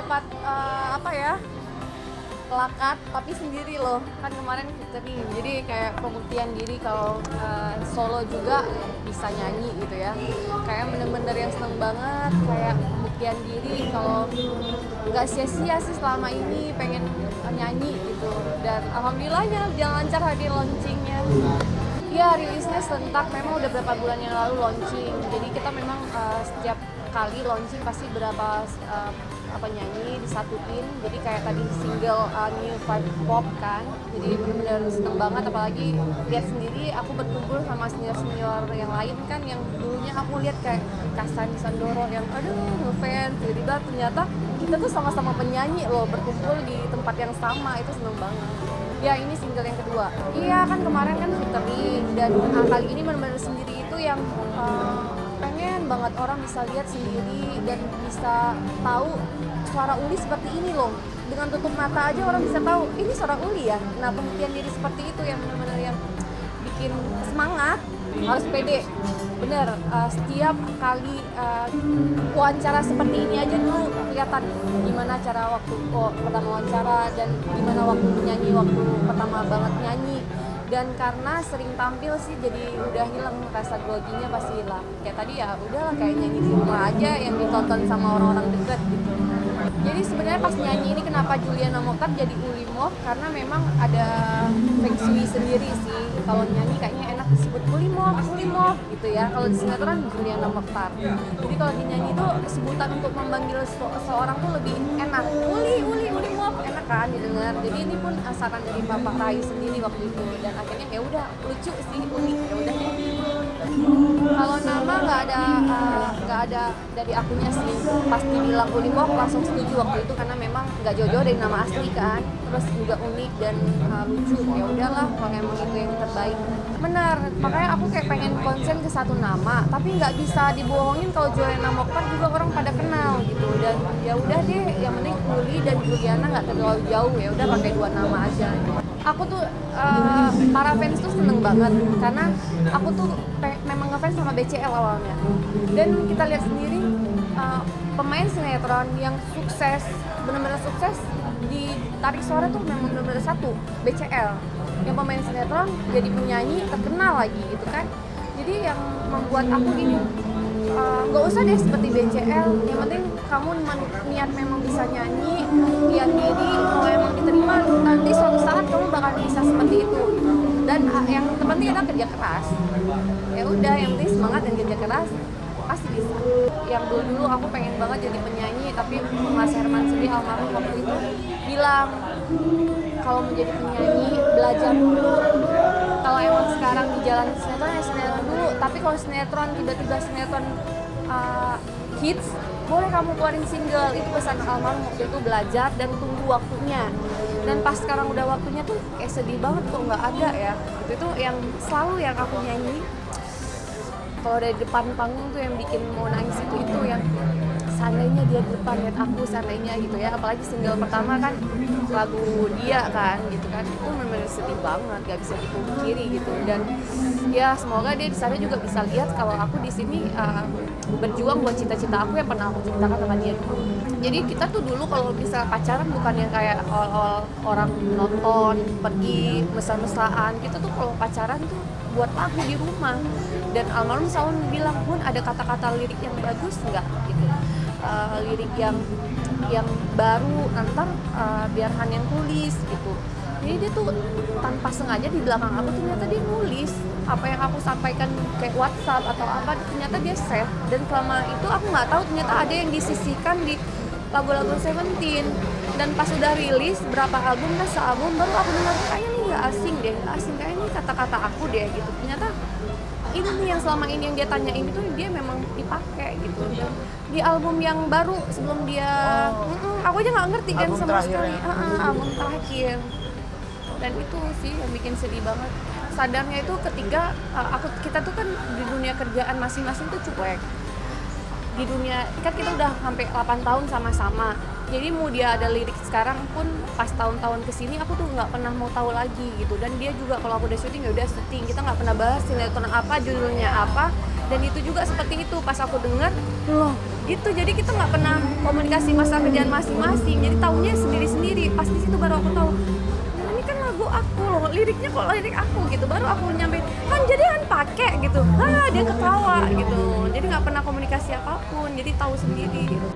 dapat apa ya, plakat tapi sendiri loh, kan kemarin featuring, jadi kayak pembuktian diri kalau solo juga bisa nyanyi gitu ya. Kayak bener-bener yang seneng banget, kayak pembuktian diri kalau nggak sia-sia sih selama ini pengen nyanyi gitu. Dan alhamdulillahnya jalan lancar hari launchingnya. Ya, rilisnya serentak, memang udah berapa bulan yang lalu launching, jadi kita memang setiap kali launching pasti berapa nyanyi disatuin, jadi kayak tadi single New Vibe Pop kan, jadi benar-benar seneng banget, apalagi lihat sendiri aku berkumpul sama senior-senior yang lain kan, yang dulunya aku lihat kayak Kasani Sandoro yang aduh ngefans, tiba-tiba ternyata kita tuh sama-sama penyanyi loh, berkumpul di tempat yang sama, itu seneng banget. Ya, ini single yang kedua. Iya, kan kemarin kan featuring, dan kali ini benar-benar sendiri itu yang pengen banget orang bisa lihat sendiri dan bisa tahu suara Uli seperti ini loh. Dengan tutup mata aja orang bisa tahu ini suara Uli ya. Nah, pembuktian diri seperti itu yang benar-benar yang bikin semangat, harus pede. Bener, setiap kali wawancara seperti ini aja dulu kelihatan gimana cara waktu pertama wawancara dan gimana waktu nyanyi, waktu pertama banget nyanyi. Dan karena sering tampil sih jadi udah hilang rasa groginya, pasti hilang. Kayak tadi ya udahlah, kayak nyanyi di rumah aja yang ditonton sama orang-orang deket gitu. Jadi sebenarnya pas nyanyi ini kenapa Juliana Mokhtar jadi Uli Moh, karena memang ada feng shui sendiri sih. Kalau nyanyi kayaknya enak disebut Uli Moh gitu ya. Kalau di sinetron Juliana Mokhtar. Jadi kalau dinyanyi itu sebutan untuk memanggil seorang tuh lebih enak. Uli Moh, enak kan didengar. Jadi ini pun saran dari Bapak Rai sendiri waktu itu, dan akhirnya ya udah lucu sih, unik, ya udah. Kalau nama nggak ada dari akunya sih, pasti bilang Uli Moh langsung setuju waktu itu, karena memang nggak jauh-jauh dari nama asli kan, terus juga unik dan lucu, ya udahlah kalau emang itu yang terbaik. Benar, makanya aku kayak pengen konsen ke satu nama, tapi nggak bisa dibohongin kalau Juliana Mokhtar juga orang pada kenal gitu, dan ya udah deh, yang penting Uli dan Juliana nggak terlalu jauh, ya udah pakai dua nama aja. Aku tuh para fans tuh seneng banget karena aku tuh memang ngefans sama BCL awalnya, dan kita lihat sendiri pemain sinetron yang sukses, benar-benar sukses di Tarik Suara tuh memang benar-benar satu, BCL, yang pemain sinetron jadi penyanyi terkenal lagi gitu kan. Jadi yang membuat aku gini, nggak usah deh seperti BCL, yang penting kamu niat memang bisa nyanyi, lihat diri, kalau emang diterima nanti suatu saat kamu bakal bisa seperti itu. Dan yang terpenting adalah kerja keras. Ya udah, yang penting semangat dan kerja keras pasti bisa. Yang dulu aku pengen banget jadi penyanyi, tapi Mas Herman sendiri almarhum waktu itu bilang kalau menjadi penyanyi belajar dulu. Kalau emang sekarang di jalan sinetron ya sinetron dulu, tapi kalau sinetron tiba-tiba sinetron hits, boleh kamu keluarin single. Itu pesan almarhum waktu itu, belajar dan tunggu waktunya. Dan pas sekarang udah waktunya tuh kayak sedih banget kok nggak ada ya. Itu yang selalu yang aku nyanyi. Kalau dari depan panggung tuh yang bikin mau nangis itu yang seandainya dia di depan lihat aku, seandainya gitu ya. Apalagi single pertama kan lagu dia kan gitu kan, itu benar-benar sedih banget, gak bisa dipungkiri gitu. Dan ya semoga dia di sana juga bisa lihat kalau aku di sini berjuang buat cita-cita aku yang pernah aku ceritakan sama dia dulu. Jadi kita tuh dulu kalau bisa pacaran bukan yang kayak awal-awal orang nonton, pergi mesra-mesraan. Kita tuh kalau pacaran tuh buat lagu di rumah. Dan almarhum selalu bilang, Bun, ada kata-kata lirik yang bagus nggak gitu, lirik yang baru, ntar biar Han yang tulis gitu. Jadi dia tuh tanpa sengaja di belakang aku ternyata dia nulis apa yang aku sampaikan kayak WhatsApp atau apa, ternyata dia save. Dan selama itu aku nggak tahu ternyata ada yang disisihkan di lagu-lagu Seventeen. Dan pas udah rilis berapa album, sealbum baru aku dengar kayaknya ini nggak asing deh, kayaknya ini kata-kata aku deh gitu. Ternyata ini nih yang selama ini yang dia tanyain itu dia memang dipakai gitu. Dan di album yang baru sebelum dia aku aja nggak ngerti kan sama sekali album terakhir. Dan itu sih yang bikin sedih banget. Sadarnya itu ketika kita tuh kan di dunia kerjaan masing-masing tuh cuek. Di dunia kan kita udah sampai 8 tahun sama-sama. Jadi mau dia ada lirik sekarang pun pas tahun-tahun kesini aku tuh nggak pernah mau tahu lagi gitu. Dan dia juga kalau aku udah syuting ya udah syuting, kita nggak pernah bahas sinetron apa, judulnya apa. Dan itu juga seperti itu pas aku dengar loh gitu. Jadi kita nggak pernah komunikasi masa kerjaan masing-masing. Jadi taunya sendiri-sendiri. Pas di situ baru aku tahu ini kan lagu aku loh, liriknya kok lirik aku gitu. Baru aku nyampein kan jadi Han pakai gitu. Dia ketawa gitu. Jadi nggak pernah komunikasi apapun. Jadi tahu sendiri gitu.